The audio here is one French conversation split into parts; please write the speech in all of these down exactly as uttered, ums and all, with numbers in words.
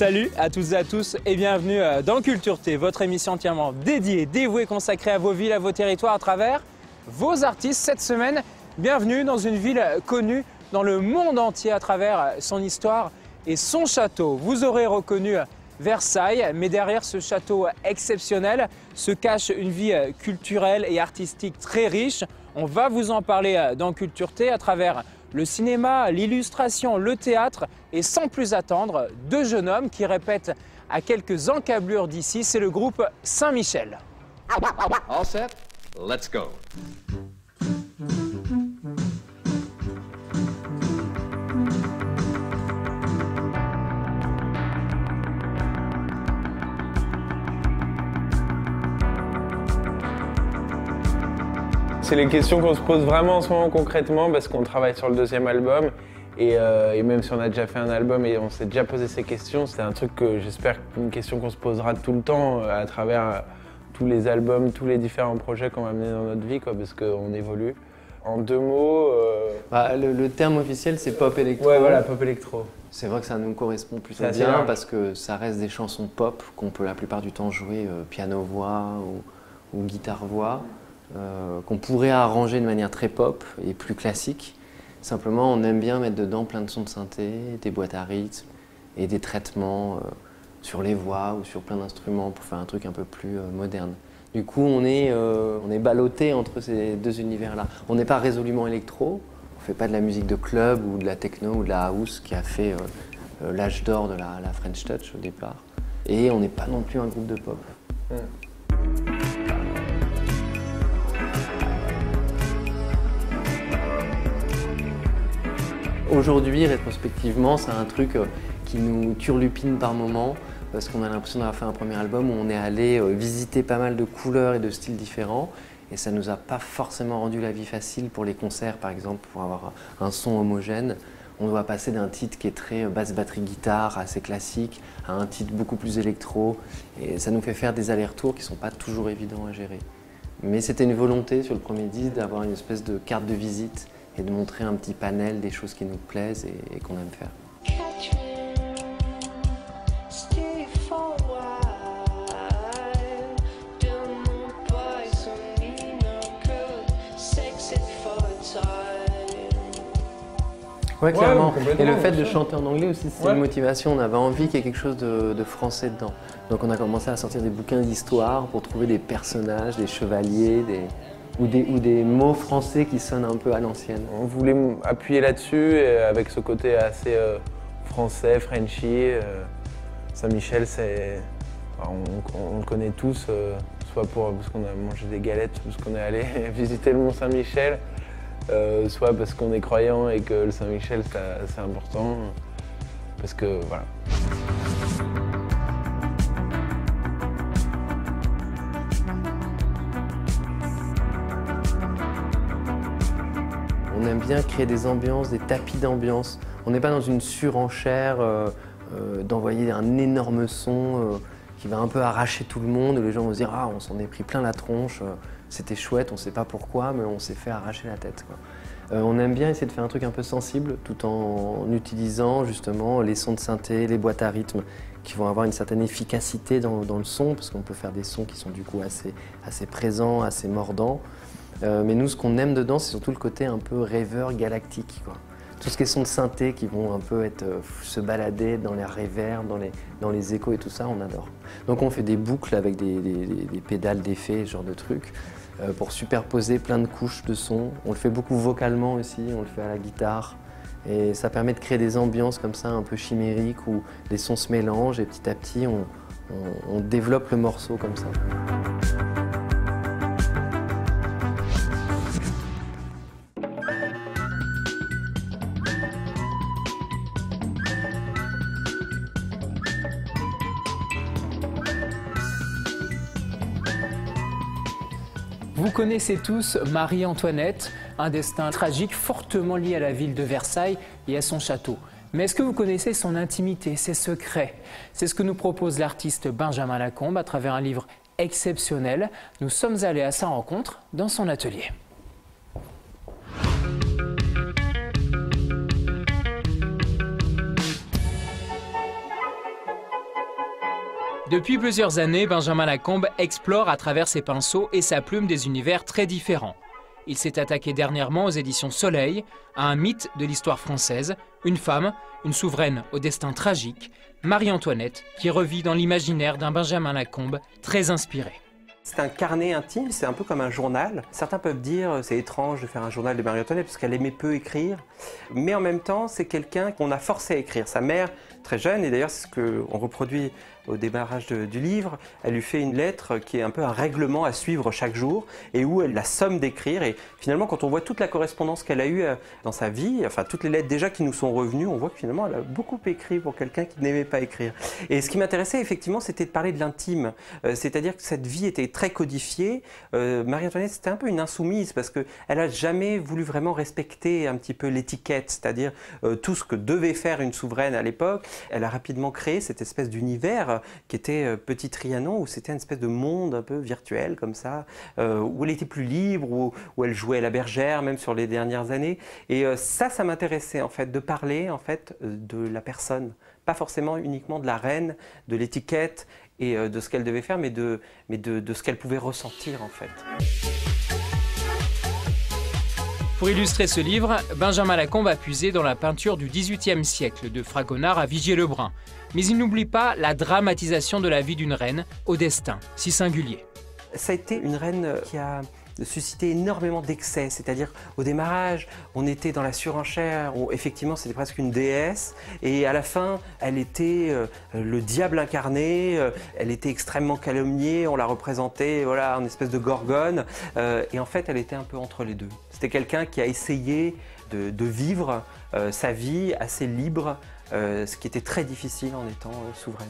Salut à toutes et à tous et bienvenue dans Culture T, votre émission entièrement dédiée, dévouée, consacrée à vos villes, à vos territoires à travers vos artistes. Cette semaine, bienvenue dans une ville connue dans le monde entier à travers son histoire et son château. Vous aurez reconnu Versailles, mais derrière ce château exceptionnel se cache une vie culturelle et artistique très riche. On va vous en parler dans Culture T à travers le cinéma, l'illustration, le théâtre et sans plus attendre, deux jeunes hommes qui répètent à quelques encablures d'ici, c'est le groupe Saint-Michel. All set? Let's go. C'est les questions qu'on se pose vraiment en ce moment concrètement parce qu'on travaille sur le deuxième album et, euh, et même si on a déjà fait un album et on s'est déjà posé ces questions, c'est un truc que j'espère une question qu'on se posera tout le temps à travers tous les albums, tous les différents projets qu'on va mener dans notre vie quoi, parce qu'on évolue. En deux mots… Euh... Bah, le, le terme officiel c'est pop électro. Ouais voilà, pop électro. C'est vrai que ça nous correspond plutôt bien large. Parce que ça reste des chansons pop qu'on peut la plupart du temps jouer euh, piano-voix ou, ou guitare-voix. Euh, qu'on pourrait arranger de manière très pop et plus classique. Simplement, on aime bien mettre dedans plein de sons de synthé, des boîtes à rythme et des traitements euh, sur les voix ou sur plein d'instruments pour faire un truc un peu plus euh, moderne. Du coup, on est, euh, on est ballotté entre ces deux univers-là. On n'est pas résolument électro, on ne fait pas de la musique de club ou de la techno ou de la house qui a fait euh, euh, l'âge d'or de la, la French Touch au départ. Et on n'est pas non plus un groupe de pop. Mm. Aujourd'hui, rétrospectivement, c'est un truc qui nous turlupine par moments parce qu'on a l'impression d'avoir fait un premier album où on est allé visiter pas mal de couleurs et de styles différents et ça nous a pas forcément rendu la vie facile pour les concerts, par exemple, pour avoir un son homogène. On doit passer d'un titre qui est très basse batterie guitare, assez classique, à un titre beaucoup plus électro et ça nous fait faire des allers-retours qui sont pas toujours évidents à gérer. Mais c'était une volonté sur le premier disque d'avoir une espèce de carte de visite et de montrer un petit panel des choses qui nous plaisent et, et qu'on aime faire. Ouais, clairement. Ouais, et le fait de chanter en anglais aussi, c'est ouais. une motivation. On avait envie qu'il y ait quelque chose de, de français dedans. Donc on a commencé à sortir des bouquins d'histoire pour trouver des personnages, des chevaliers, des... Ou des, ou des mots français qui sonnent un peu à l'ancienne. On voulait appuyer là-dessus avec ce côté assez euh, français, Frenchy. Euh, Saint-Michel, c'est, on, on, on le connaît tous, euh, soit pour, parce qu'on a mangé des galettes, parce qu'on est allé visiter le Mont Saint-Michel, euh, soit parce qu'on est croyant et que le Saint-Michel c'est important, parce que voilà. On aime bien créer des ambiances, des tapis d'ambiance. On n'est pas dans une surenchère euh, euh, d'envoyer un énorme son euh, qui va un peu arracher tout le monde. Et les gens vont se dire « Ah, on s'en est pris plein la tronche, euh, c'était chouette, on ne sait pas pourquoi, mais on s'est fait arracher la tête. » euh, On aime bien essayer de faire un truc un peu sensible tout en utilisant justement les sons de synthé, les boîtes à rythme qui vont avoir une certaine efficacité dans, dans le son parce qu'on peut faire des sons qui sont du coup assez, assez présents, assez mordants. Euh, mais nous, ce qu'on aime dedans, c'est surtout le côté un peu rêveur galactique, quoi. Tout ce qui est sons de synthé qui vont un peu être, euh, se balader dans les reverbs, dans les, dans les échos et tout ça, on adore. Donc on fait des boucles avec des, des, des pédales d'effets, ce genre de trucs, euh, pour superposer plein de couches de sons. On le fait beaucoup vocalement aussi, on le fait à la guitare. Et ça permet de créer des ambiances comme ça, un peu chimériques, où les sons se mélangent et petit à petit, on, on, on développe le morceau comme ça. Vous connaissez tous Marie-Antoinette, un destin tragique fortement lié à la ville de Versailles et à son château. Mais est-ce que vous connaissez son intimité, ses secrets? C'est ce que nous propose l'artiste Benjamin Lacombe à travers un livre exceptionnel. Nous sommes allés à sa rencontre dans son atelier. Depuis plusieurs années, Benjamin Lacombe explore à travers ses pinceaux et sa plume des univers très différents. Il s'est attaqué dernièrement aux éditions Soleil à un mythe de l'histoire française, une femme, une souveraine au destin tragique, Marie-Antoinette, qui revit dans l'imaginaire d'un Benjamin Lacombe très inspiré. C'est un carnet intime, c'est un peu comme un journal. Certains peuvent dire c'est étrange de faire un journal de Marie-Antoinette parce qu'elle aimait peu écrire. Mais en même temps, c'est quelqu'un qu'on a forcé à écrire. Sa mère, très jeune, et d'ailleurs c'est ce qu'on reproduit au démarrage de, du livre, elle lui fait une lettre qui est un peu un règlement à suivre chaque jour et où elle la somme d'écrire. Et finalement, quand on voit toute la correspondance qu'elle a eue dans sa vie, enfin toutes les lettres déjà qui nous sont revenues, on voit que finalement elle a beaucoup écrit pour quelqu'un qui n'aimait pas écrire. Et ce qui m'intéressait effectivement, c'était de parler de l'intime. Euh, C'est-à-dire que cette vie était très codifiée. Euh, Marie-Antoinette, c'était un peu une insoumise parce qu'elle n'a jamais voulu vraiment respecter un petit peu l'étiquette, c'est-à-dire euh, tout ce que devait faire une souveraine à l'époque. Elle a rapidement créé cette espèce d'univers qui était Petit Trianon, où c'était une espèce de monde un peu virtuel comme ça, euh, où elle était plus libre, où, où elle jouait la bergère, même sur les dernières années. Et euh, ça, ça m'intéressait en fait, de parler en fait de la personne, pas forcément uniquement de la reine, de l'étiquette et euh, de ce qu'elle devait faire, mais de, mais de, de ce qu'elle pouvait ressentir en fait. Pour illustrer ce livre, Benjamin Lacombe a puisé dans la peinture du dix-huitième siècle de Fragonard à Vigier-le-Brun. Mais il n'oublie pas la dramatisation de la vie d'une reine au destin si singulier. Ça a été une reine qui a suscité énormément d'excès, c'est-à-dire au démarrage, on était dans la surenchère, où effectivement c'était presque une déesse, et à la fin, elle était euh, le diable incarné, euh, elle était extrêmement calomniée, on la représentait voilà, en espèce de gorgone, euh, et en fait elle était un peu entre les deux. C'était quelqu'un qui a essayé de, de vivre euh, sa vie assez libre, euh, ce qui était très difficile en étant euh, souveraine.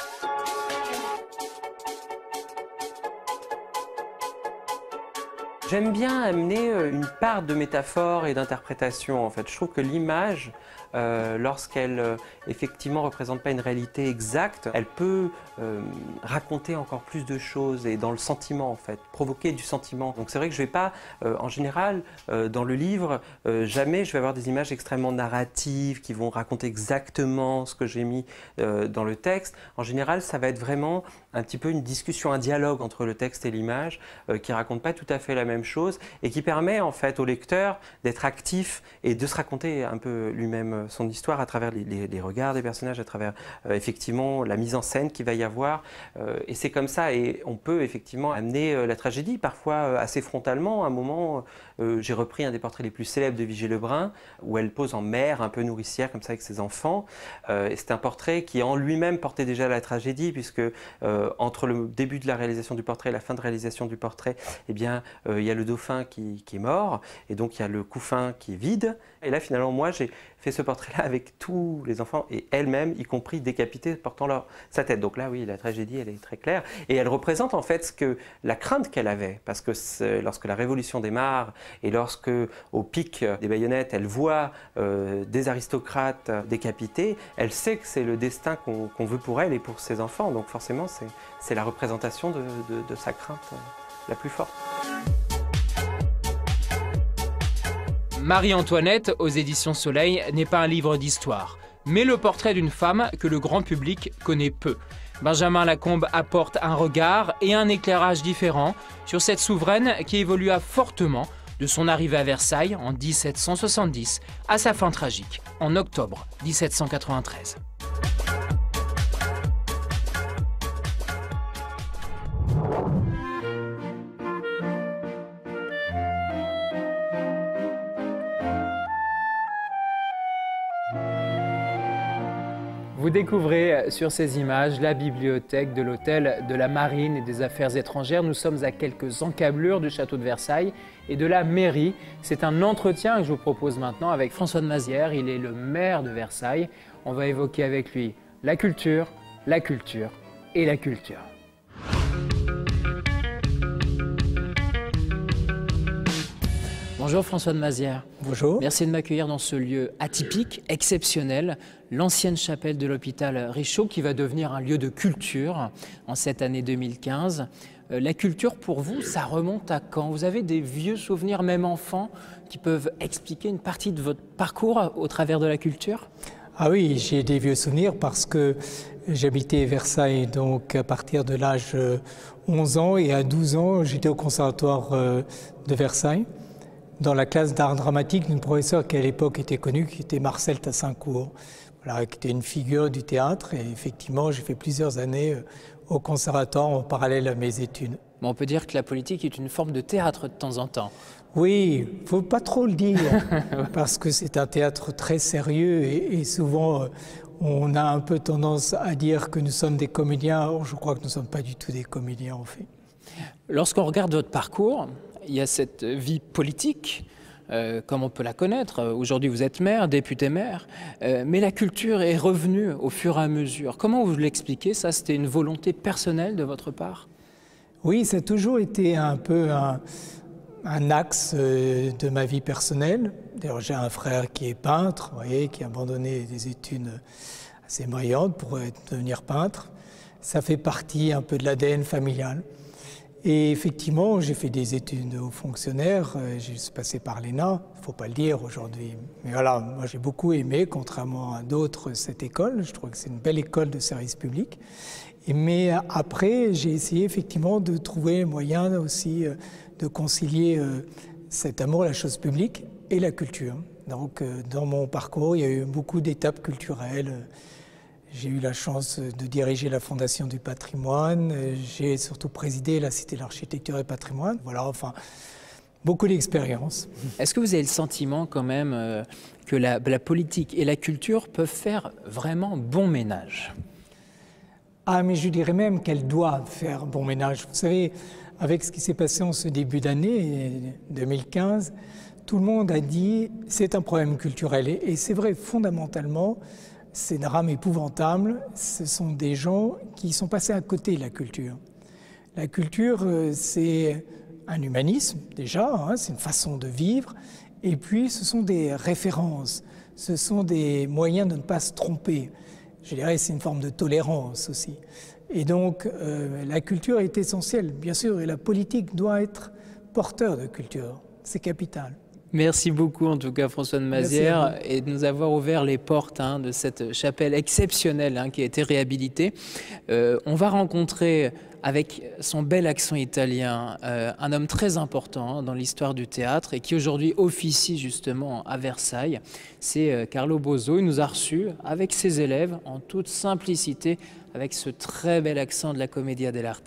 J'aime bien amener une part de métaphore et d'interprétation en fait. Je trouve que l'image, euh, lorsqu'elle euh, effectivement représente pas une réalité exacte, elle peut euh, raconter encore plus de choses et dans le sentiment en fait, provoquer du sentiment. Donc c'est vrai que je vais pas, euh, en général, euh, dans le livre, euh, jamais je vais avoir des images extrêmement narratives qui vont raconter exactement ce que j'ai mis euh, dans le texte. En général, ça va être vraiment un petit peu une discussion, un dialogue entre le texte et l'image euh, qui raconte pas tout à fait la même chose et qui permet en fait au lecteur d'être actif et de se raconter un peu lui-même son histoire à travers les, les, les regards des personnages, à travers euh, effectivement la mise en scène qu'il va y avoir euh, et c'est comme ça et on peut effectivement amener euh, la tragédie parfois euh, assez frontalement. À un moment euh, j'ai repris un des portraits les plus célèbres de Vigier-le-Brun où elle pose en mère un peu nourricière comme ça avec ses enfants euh, et c'est un portrait qui en lui-même portait déjà la tragédie puisque euh, entre le début de la réalisation du portrait et la fin de réalisation du portrait, eh bien, euh, il y a le dauphin qui, qui est mort, et donc il y a le couffin qui est vide. Et là, finalement, moi, j'ai fait ce portrait-là avec tous les enfants, et elles-mêmes, y compris décapités, portant leur, sa tête. Donc là, oui, la tragédie, elle est très claire. Et elle représente en fait ce que, la crainte qu'elle avait, parce que lorsque la Révolution démarre, et lorsque, au pic des baïonnettes, elle voit euh, des aristocrates décapités, elle sait que c'est le destin qu'on qu'on veut pour elle et pour ses enfants. Donc forcément, c'est la représentation de, de, de sa crainte la plus forte. Marie-Antoinette, aux éditions Soleil, n'est pas un livre d'histoire, mais le portrait d'une femme que le grand public connaît peu. Benjamin Lacombe apporte un regard et un éclairage différents sur cette souveraine qui évolua fortement de son arrivée à Versailles en mille sept cent soixante-dix à sa fin tragique en octobre mille sept cent quatre-vingt-treize. Vous découvrez sur ces images la bibliothèque de l'hôtel de la Marine et des Affaires étrangères. Nous sommes à quelques encablures du château de Versailles et de la mairie. C'est un entretien que je vous propose maintenant avec François de Mazières. Il est le maire de Versailles. On va évoquer avec lui la culture, la culture et la culture. Bonjour François de Mazières. Bonjour. Merci de m'accueillir dans ce lieu atypique, exceptionnel, l'ancienne chapelle de l'hôpital Richaud qui va devenir un lieu de culture en cette année deux mille quinze. Euh, la culture pour vous, ça remonte à quand? Vous avez des vieux souvenirs, même enfants, qui peuvent expliquer une partie de votre parcours au travers de la culture? Ah oui, j'ai des vieux souvenirs parce que j'habitais Versailles, donc à partir de l'âge de onze ans, et à douze ans, j'étais au conservatoire de Versailles, dans la classe d'art dramatique d'une professeure qui à l'époque était connue, qui était Marcel Tassincourt, voilà, qui était une figure du théâtre. Et effectivement, j'ai fait plusieurs années au conservatoire en parallèle à mes études. Bon, on peut dire que la politique est une forme de théâtre de temps en temps. Oui, il ne faut pas trop le dire, parce que c'est un théâtre très sérieux et, et souvent on a un peu tendance à dire que nous sommes des comédiens. Or, je crois que nous ne sommes pas du tout des comédiens en fait. Lorsqu'on regarde votre parcours, il y a cette vie politique, euh, comme on peut la connaître. Aujourd'hui, vous êtes maire, député maire, euh, mais la culture est revenue au fur et à mesure. Comment vous l'expliquez? Ça, c'était une volonté personnelle de votre part? Oui, ça a toujours été un peu un, un axe de ma vie personnelle. D'ailleurs, j'ai un frère qui est peintre, vous voyez, qui a abandonné des études assez brillantes pour devenir peintre. Ça fait partie un peu de l'A D N familial. Et effectivement, j'ai fait des études de haut fonctionnaire, j'ai passé par l'E N A, il ne faut pas le dire aujourd'hui. Mais voilà, moi j'ai beaucoup aimé, contrairement à d'autres, cette école. Je trouve que c'est une belle école de service public. Et mais après, j'ai essayé effectivement de trouver moyen aussi de concilier cet amour à la chose publique et la culture. Donc dans mon parcours, il y a eu beaucoup d'étapes culturelles. J'ai eu la chance de diriger la Fondation du patrimoine, j'ai surtout présidé la Cité de l'Architecture et Patrimoine. Voilà, enfin, beaucoup d'expérience. Est-ce que vous avez le sentiment quand même euh, que la, la politique et la culture peuvent faire vraiment bon ménage? Ah, mais je dirais même qu'elles doivent faire bon ménage. Vous savez, avec ce qui s'est passé en ce début d'année deux mille quinze, tout le monde a dit c'est un problème culturel. Et, et c'est vrai, fondamentalement, ces drames épouvantables, ce sont des gens qui sont passés à côté de la culture. La culture, c'est un humanisme déjà, hein, c'est une façon de vivre, et puis ce sont des références, ce sont des moyens de ne pas se tromper. Je dirais c'est une forme de tolérance aussi. Et donc euh, la culture est essentielle, bien sûr, et la politique doit être porteur de culture, c'est capital. Merci beaucoup en tout cas François de Mazières et de nous avoir ouvert les portes hein, de cette chapelle exceptionnelle hein, qui a été réhabilitée. Euh, on va rencontrer avec son bel accent italien euh, un homme très important hein, dans l'histoire du théâtre et qui aujourd'hui officie justement à Versailles. C'est euh, Carlo Boso. Il nous a reçus avec ses élèves en toute simplicité avec ce très bel accent de la Commedia dell'arte.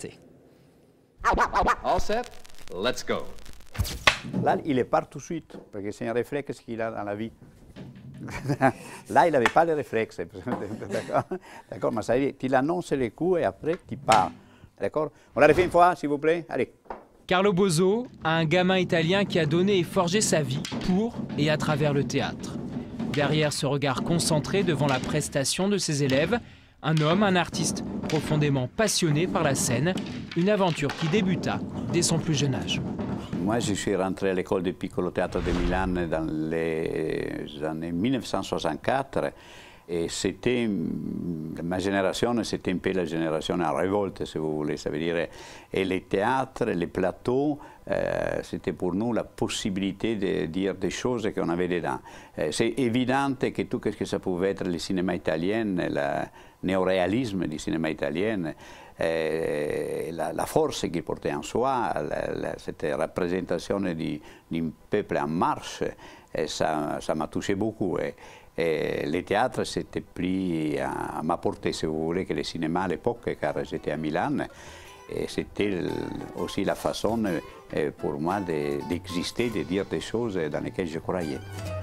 All set? Let's go. Là, il est part tout de suite, parce que c'est un réflexe qu'il a dans la vie. Là, il n'avait pas le réflexe. D'accord, mais ça y est, tu l'annonces les coups et après, tu pars. D'accord? On l'a refait une fois, s'il vous plaît? Allez. Carlo Boso, un gamin italien qui a donné et forgé sa vie pour et à travers le théâtre. Derrière ce regard concentré devant la prestation de ses élèves, un homme, un artiste profondément passionné par la scène, une aventure qui débuta dès son plus jeune âge. Moi, je suis rentré à l'école du Piccolo Teatro de Milan dans les années mille neuf cent soixante-quatre. Et c'était, ma génération, c'était un peu la génération en révolte, si vous voulez. Ça veut dire, et les théâtres, les plateaux, euh, c'était pour nous la possibilité de dire des choses qu'on avait dedans. Euh, C'est évident que tout ce que ça pouvait être le cinéma italien, le néoréalisme du cinéma italien, euh, la, la force qu'il portait en soi, la, la, cette représentation d'un peuple en marche, ça m'a touché beaucoup. Et, Et le théâtre s'était pris à, à ma portée, si vous voulez, que le cinéma à l'époque, car j'étais à Milan. Et c'était aussi la façon pour moi d'exister, de, de dire des choses dans lesquelles je croyais.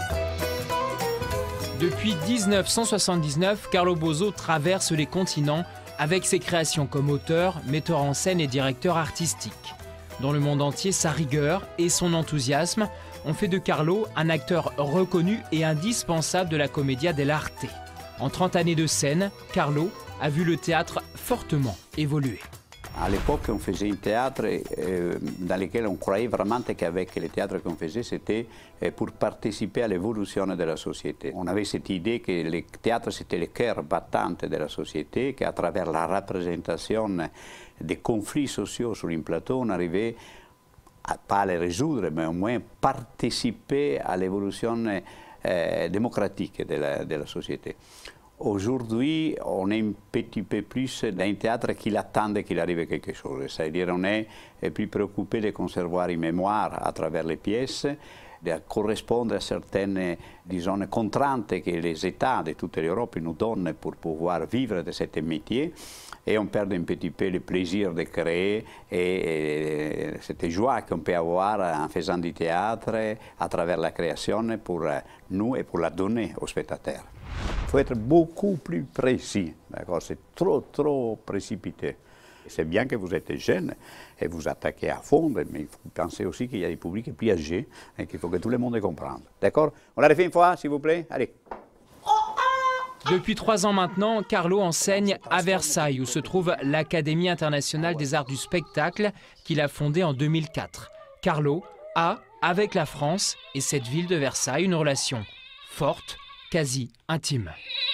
Depuis mille neuf cent soixante-dix-neuf, Carlo Boso traverse les continents avec ses créations comme auteur, metteur en scène et directeur artistique. Dans le monde entier, sa rigueur et son enthousiasme ont fait de Carlo un acteur reconnu et indispensable de la Commedia dell'arte. En trente années de scène, Carlo a vu le théâtre fortement évoluer. À l'époque, on faisait un théâtre euh, dans lequel on croyait vraiment qu'avec le théâtre qu'on faisait, c'était pour participer à l'évolution de la société. On avait cette idée que le théâtre, c'était le cœur battant de la société, qu'à travers la représentation des conflits sociaux sur un plateau, on arrivait à, pas à les résoudre, mais au moins participer à l'évolution euh, démocratique de la, de la société. Aujourd'hui, on est un petit peu plus dans un théâtre qui attend qu'il arrive quelque chose. C'est-à-dire on est plus préoccupé de conserver une mémoire à travers les pièces, de correspondre à certaines, disons, contraintes que les États de toute l'Europe nous donnent pour pouvoir vivre de ce métier. Et on perd un petit peu le plaisir de créer et, et cette joie qu'on peut avoir en faisant du théâtre à travers la création pour nous et pour la donner aux spectateurs. Il faut être beaucoup plus précis, d'accord? C'est trop, trop précipité. C'est bien que vous êtes jeune et vous attaquez à fond, mais il faut penser aussi qu'il y a des publics plus âgés et qu'il faut que tout le monde comprenne. D'accord? On l'a refait une fois, s'il vous plaît? Allez. Depuis trois ans maintenant, Carlo enseigne à Versailles, où se trouve l'Académie internationale des arts du spectacle qu'il a fondée en deux mille quatre. Carlo a, avec la France et cette ville de Versailles, une relation forte, quasi intime.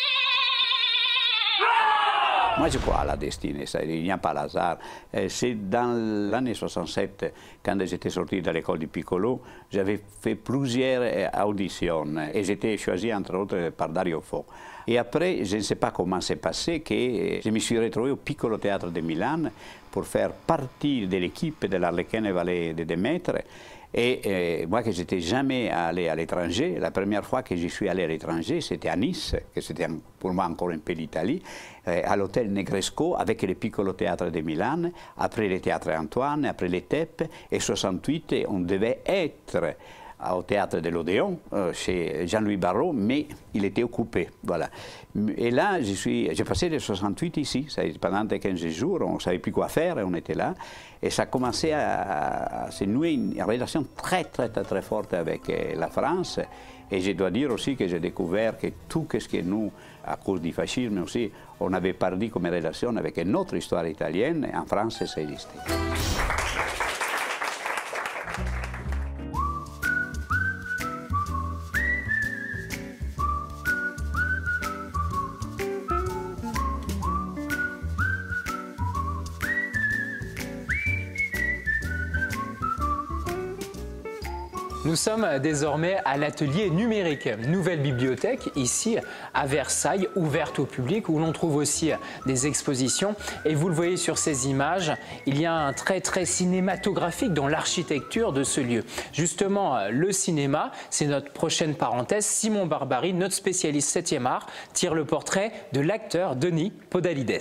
Moi, je crois à la destinée, il n'y a pas l'hasard. C'est dans l'année soixante-sept, quand j'étais sorti de l'école du Piccolo, j'avais fait plusieurs auditions et j'étais choisi, entre autres, par Dario Fo. Et après, je ne sais pas comment c'est passé, que je me suis retrouvé au Piccolo Théâtre de Milan pour faire partie de l'équipe de l'Arlequin et Valet de Démètre. Et euh, moi, que je n'étais jamais allé à l'étranger, la première fois que je suis allé à l'étranger, c'était à Nice, que c'était pour moi encore un peu l'Italie, euh, à l'hôtel Negresco, avec le Piccolo Théâtre de Milan, après le Théâtre Antoine, après les T E P, et en soixante-huit, on devait être au théâtre de l'Odéon, euh, chez Jean-Louis Barrault, mais il était occupé. Voilà. Et là, j'ai passé les soixante-huit ici. Pendant quinze jours, on ne savait plus quoi faire et on était là. Et ça a commencé à, à se nouer une relation très, très, très, très forte avec euh, la France. Et je dois dire aussi que j'ai découvert que tout ce que nous, à cause du fascisme aussi, on avait perdu comme relation avec notre histoire italienne, en France, ça existait. Nous sommes désormais à l'atelier numérique, nouvelle bibliothèque ici à Versailles, ouverte au public, où l'on trouve aussi des expositions. Et vous le voyez sur ces images, il y a un trait très cinématographique dans l'architecture de ce lieu. Justement, le cinéma, c'est notre prochaine parenthèse. Simon Barbary, notre spécialiste septième art, tire le portrait de l'acteur Denis Podalides.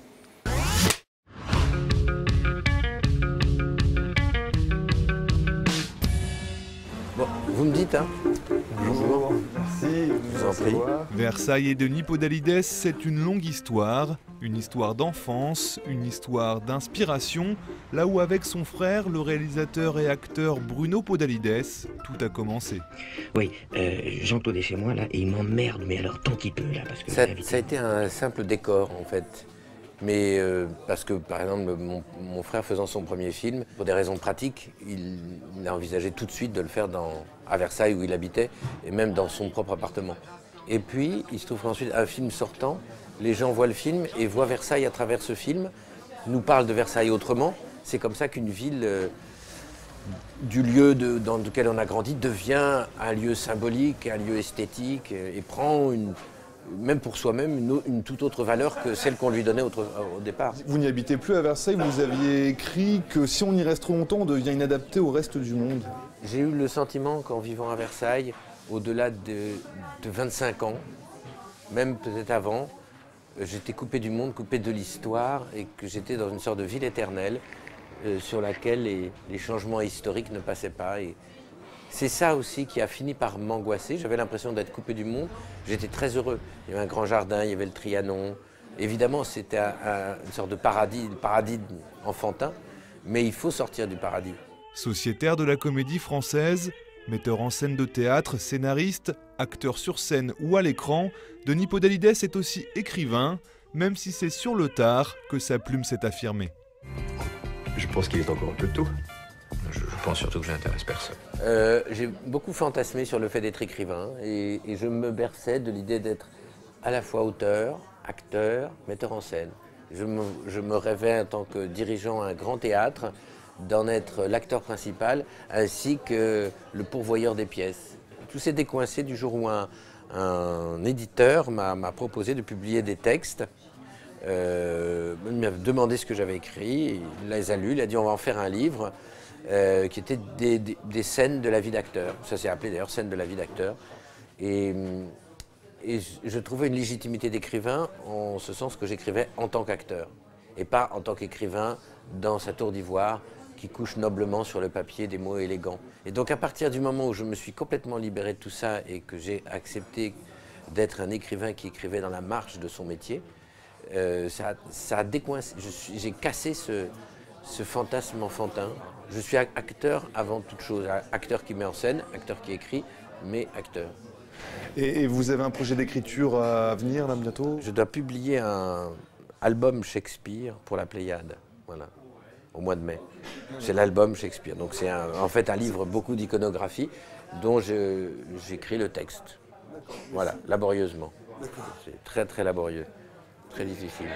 Bon, vous me dites, hein? Bonjour. Merci. Je vous en prie. Versailles et Denis Podalides, c'est une longue histoire. Une histoire d'enfance, une histoire d'inspiration. Là où avec son frère, le réalisateur et acteur Bruno Podalides, tout a commencé. Oui, euh, Jean-Claude est chez moi là et il m'emmerde, mais alors tant qu'il peut là. Parce que ça, ça a été un simple décor en fait. Mais euh, parce que, par exemple, mon, mon frère faisant son premier film, pour des raisons pratiques, il, il a envisagé tout de suite de le faire dans, à Versailles où il habitait, et même dans son propre appartement. Et puis, il se trouve qu'ensuite, un film sortant, les gens voient le film et voient Versailles à travers ce film, nous parlent de Versailles autrement. C'est comme ça qu'une ville, euh, du lieu de, dans lequel on a grandi, devient un lieu symbolique, un lieu esthétique, et, et prend une... même pour soi-même, une, une toute autre valeur que celle qu'on lui donnait au, au départ. Vous n'y habitez plus à Versailles, vous aviez écrit que si on y reste trop longtemps, on devient inadapté au reste du monde. J'ai eu le sentiment qu'en vivant à Versailles, au-delà de, de vingt-cinq ans, même peut-être avant, j'étais coupé du monde, coupé de l'histoire, et que j'étais dans une sorte de ville éternelle euh, sur laquelle les, les changements historiques ne passaient pas. Et, c'est ça aussi qui a fini par m'angoisser. J'avais l'impression d'être coupé du monde. J'étais très heureux. Il y avait un grand jardin, il y avait le Trianon. Évidemment, c'était un, un, une sorte de paradis, le paradis enfantin. Mais il faut sortir du paradis. Sociétaire de la comédie française, metteur en scène de théâtre, scénariste, acteur sur scène ou à l'écran, Denis Podalides est aussi écrivain, même si c'est sur le tard que sa plume s'est affirmée. Je pense qu'il est encore un peu tôt. Je pense surtout que je n'intéresse personne. Euh, j'ai beaucoup fantasmé sur le fait d'être écrivain et, et je me berçais de l'idée d'être à la fois auteur, acteur, metteur en scène. Je me, je me rêvais en tant que dirigeant à un grand théâtre d'en être l'acteur principal ainsi que le pourvoyeur des pièces. Tout s'est décoincé du jour où un, un éditeur m'a proposé de publier des textes. Euh, il m'a demandé ce que j'avais écrit, il les a lus, il a dit on va en faire un livre euh, qui était des, des, des scènes de la vie d'acteur. Ça s'est appelé d'ailleurs scènes de la vie d'acteur. Et, et je trouvais une légitimité d'écrivain en ce sens que j'écrivais en tant qu'acteur et pas en tant qu'écrivain dans sa tour d'ivoire qui couche noblement sur le papier des mots élégants. Et donc à partir du moment où je me suis complètement libéré de tout ça et que j'ai accepté d'être un écrivain qui écrivait dans la marge de son métier, euh, ça, ça a décoincé, j'ai cassé ce, ce fantasme enfantin. Je suis acteur avant toute chose, acteur qui met en scène, acteur qui écrit, mais acteur. Et, et vous avez un projet d'écriture à venir là bientôt? Je dois publier un album Shakespeare pour la Pléiade, voilà, au mois de mai. C'est l'album Shakespeare, donc c'est en fait un livre beaucoup d'iconographie dont j'écris le texte, voilà, laborieusement. C'est très très laborieux, très difficile.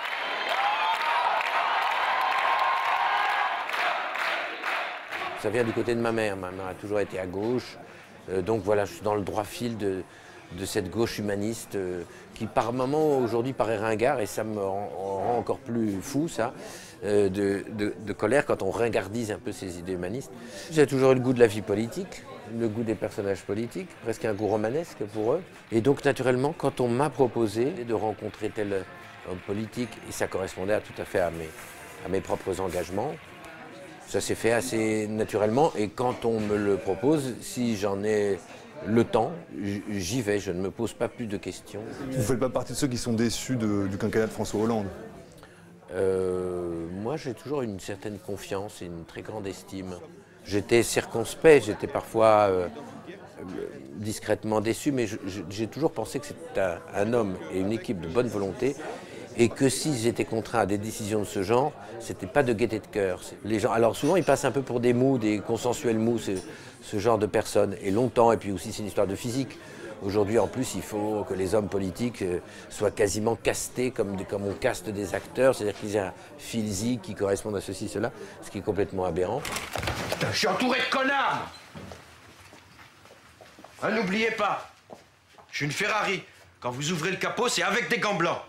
Ça vient du côté de ma mère, ma mère a toujours été à gauche, euh, donc voilà, je suis dans le droit fil de, de cette gauche humaniste euh, qui par moments aujourd'hui paraît ringard et ça me rend, rend encore plus fou ça, euh, de, de, de colère quand on ringardise un peu ces idées humanistes. J'ai toujours eu le goût de la vie politique, le goût des personnages politiques, presque un goût romanesque pour eux. Et donc naturellement, quand on m'a proposé de rencontrer tel homme politique, et ça correspondait à, tout à fait à mes, à mes propres engagements, ça s'est fait assez naturellement et quand on me le propose, si j'en ai le temps, j'y vais, je ne me pose pas plus de questions. Vous ne faites pas partie de ceux qui sont déçus de, du quinquennat de François Hollande? euh, Moi, j'ai toujours une certaine confiance et une très grande estime. J'étais circonspect, j'étais parfois euh, discrètement déçu, mais j'ai toujours pensé que c'était un, un homme et une équipe de bonne volonté et que s'ils étaient contraints à des décisions de ce genre, c'était pas de gaieté de cœur. Les gens, alors souvent, ils passent un peu pour des mous, des consensuels mous, ce genre de personnes, et longtemps, et puis aussi c'est une histoire de physique. Aujourd'hui, en plus, il faut que les hommes politiques soient quasiment castés comme, comme on caste des acteurs, c'est-à-dire qu'ils aient un physique qui corresponde à ceci, cela, ce qui est complètement aberrant. Je suis entouré de connards. Hein, n'oubliez pas, je suis une Ferrari. Quand vous ouvrez le capot, c'est avec des gants blancs.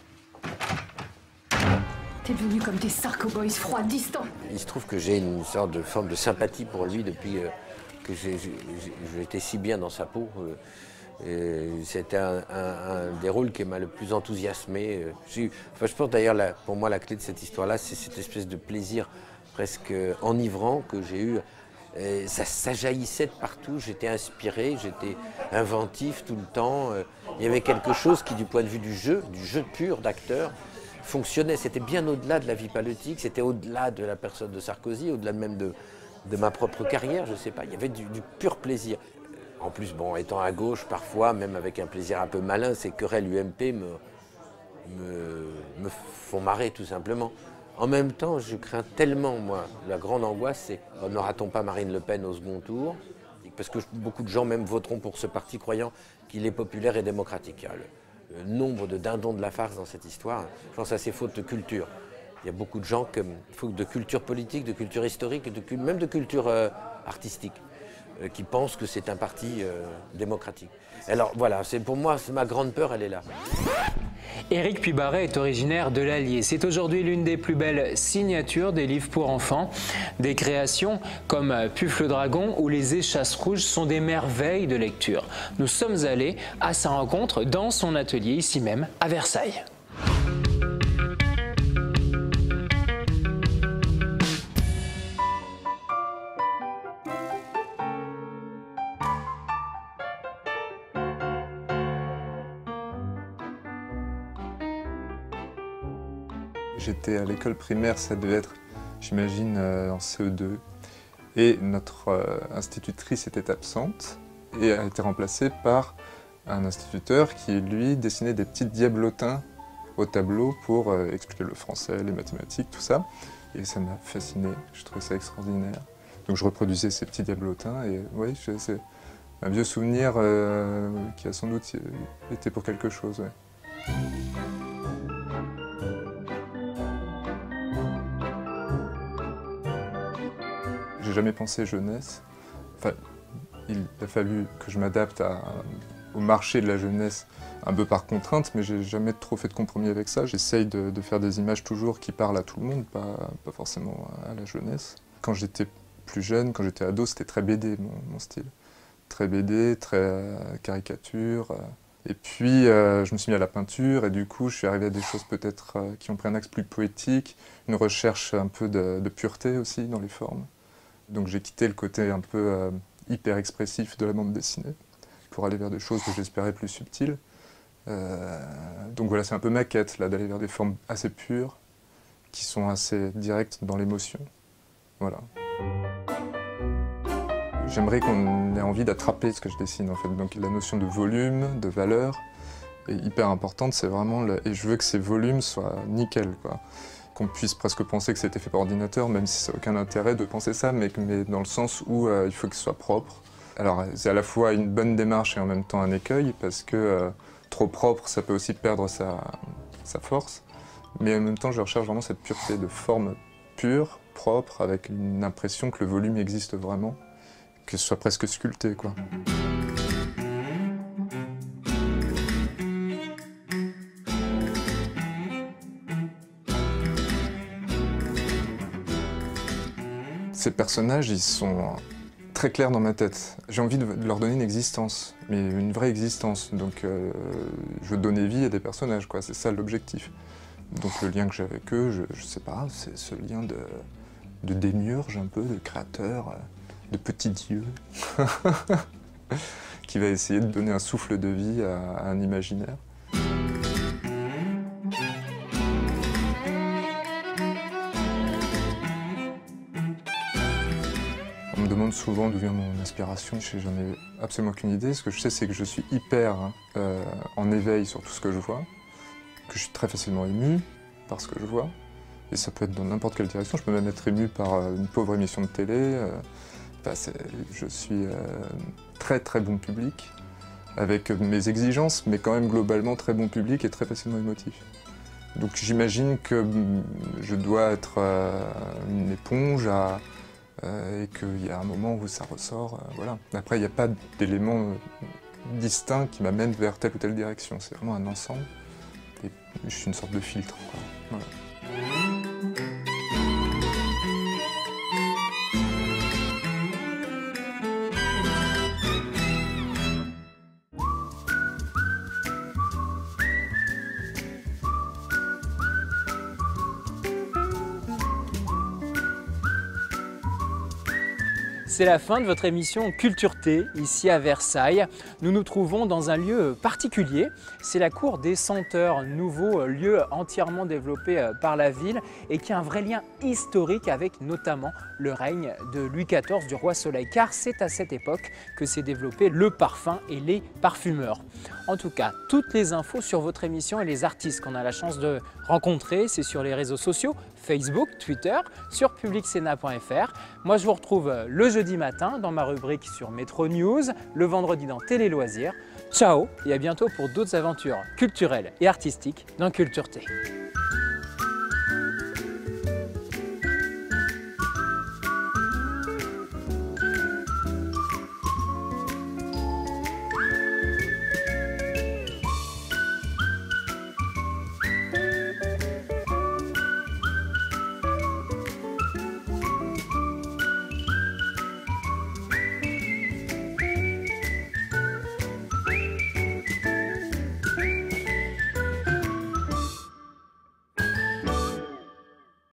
T'es devenu comme tes sarco-boys froids, distants. Il se trouve que j'ai une sorte de forme de sympathie pour lui depuis euh, que j'ai été si bien dans sa peau. Euh, C'était un, un, un des rôles qui m'a le plus enthousiasmé. Je, enfin, je pense d'ailleurs, pour moi, la clé de cette histoire-là, c'est cette espèce de plaisir presque enivrant que j'ai eu. Et ça, ça jaillissait de partout, j'étais inspiré, j'étais inventif tout le temps. Il y avait quelque chose qui, du point de vue du jeu, du jeu pur d'acteur, fonctionnait. C'était bien au-delà de la vie politique, c'était au-delà de la personne de Sarkozy, au-delà même de, de ma propre carrière, je ne sais pas. Il y avait du, du pur plaisir. En plus, bon, étant à gauche, parfois, même avec un plaisir un peu malin, ces querelles U M P me, me, me font marrer, tout simplement. En même temps, je crains tellement, moi, la grande angoisse, c'est n'aura-t-on pas Marine Le Pen au second tour? Parce que beaucoup de gens même voteront pour ce parti croyant qu'il est populaire et démocratique. Le, le nombre de dindons de la farce dans cette histoire, je pense à ces fautes de culture. Il y a beaucoup de gens que, de culture politique, de culture historique, de, même de culture euh, artistique, euh, qui pensent que c'est un parti euh, démocratique. Alors voilà, pour moi, ma grande peur, elle est là. Éric Puybarret est originaire de l'Allier. C'est aujourd'hui l'une des plus belles signatures des livres pour enfants. Des créations comme Puf le dragon ou Les échasses rouges sont des merveilles de lecture. Nous sommes allés à sa rencontre dans son atelier, ici même, à Versailles. J'étais à l'école primaire, ça devait être, j'imagine, en C E deux. Et notre euh, institutrice était absente et a été remplacée par un instituteur qui, lui, dessinait des petits diablotins au tableau pour euh, expliquer le français, les mathématiques, tout ça. Et ça m'a fasciné, je trouvais ça extraordinaire. Donc je reproduisais ces petits diablotins et oui, c'est un vieux souvenir euh, qui a sans doute été pour quelque chose. Ouais. J'ai jamais pensé jeunesse. Enfin, Il a fallu que je m'adapte au marché de la jeunesse, un peu par contrainte, mais j'ai jamais trop fait de compromis avec ça. J'essaye de, de faire des images toujours qui parlent à tout le monde, pas, pas forcément à la jeunesse. Quand j'étais plus jeune, quand j'étais ado, c'était très B D mon, mon style. Très B D, très euh, caricature. Euh. Et puis euh, je me suis mis à la peinture et du coup je suis arrivé à des choses peut-être euh, qui ont pris un axe plus poétique, une recherche un peu de, de pureté aussi dans les formes. Donc j'ai quitté le côté un peu euh, hyper expressif de la bande dessinée pour aller vers des choses que j'espérais plus subtiles. Euh, donc voilà, c'est un peu ma quête là, d'aller vers des formes assez pures, qui sont assez directes dans l'émotion. Voilà. J'aimerais qu'on ait envie d'attraper ce que je dessine en fait. Donc la notion de volume, de valeur est hyper importante. C'est vraiment le... Et je veux que ces volumes soient nickel, quoi. Qu'on puisse presque penser que c'était fait par ordinateur, même si ça n'a aucun intérêt de penser ça, mais, mais dans le sens où euh, il faut que ce soit propre. Alors c'est à la fois une bonne démarche et en même temps un écueil, parce que euh, trop propre, ça peut aussi perdre sa, sa force. Mais en même temps, je recherche vraiment cette pureté de forme pure, propre, avec une impression que le volume existe vraiment, que ce soit presque sculpté, quoi. Ces personnages, ils sont très clairs dans ma tête. J'ai envie de leur donner une existence, mais une vraie existence. Donc euh, je veux donner vie à des personnages, quoi. C'est ça l'objectif. Donc le lien que j'ai avec eux, je, je sais pas, c'est ce lien de, de démiurge un peu, de créateur, de petit dieu, qui va essayer de donner un souffle de vie à, à un imaginaire. On me demande souvent d'où vient mon inspiration, j'en ai absolument aucune idée. Ce que je sais, c'est que je suis hyper euh, en éveil sur tout ce que je vois, que je suis très facilement ému par ce que je vois, et ça peut être dans n'importe quelle direction. Je peux même être ému par une pauvre émission de télé. Euh, enfin, je suis euh, très très bon public, avec mes exigences, mais quand même globalement très bon public et très facilement émotif. Donc j'imagine que je dois être euh, une éponge à, euh, et qu'il y a un moment où ça ressort. Euh, voilà. Après, il n'y a pas d'éléments distincts qui m'amènent vers telle ou telle direction. C'est vraiment un ensemble. Et je suis une sorte de filtre, quoi. Voilà. C'est la fin de votre émission Culture T, ici à Versailles. Nous nous trouvons dans un lieu particulier. C'est la cour des Senteurs, nouveau lieu entièrement développé par la ville et qui a un vrai lien historique avec notamment le règne de Louis quatorze, du roi Soleil, car c'est à cette époque que s'est développé le parfum et les parfumeurs. En tout cas, toutes les infos sur votre émission et les artistes qu'on a la chance de rencontrer, c'est sur les réseaux sociaux, Facebook, Twitter, sur public sénat point F R. Moi, je vous retrouve le jeudi matin dans ma rubrique sur Métro News, le vendredi dans Télé Loisirs. Ciao et à bientôt pour d'autres aventures culturelles et artistiques dans Culture T.